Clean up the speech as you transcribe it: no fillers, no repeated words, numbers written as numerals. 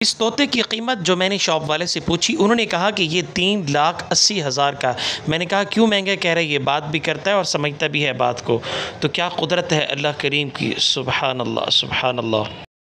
इस तोते की कीमत जो मैंने शॉप वाले से पूछी, उन्होंने कहा कि ये 3,80,000 का। मैंने कहा क्यों महंगा? कह रहे ये बात भी करता है और समझता भी है बात को। तो क्या कुदरत है अल्लाह करीम की, सुबहान अल्लाह, सुबहान अल्लाह।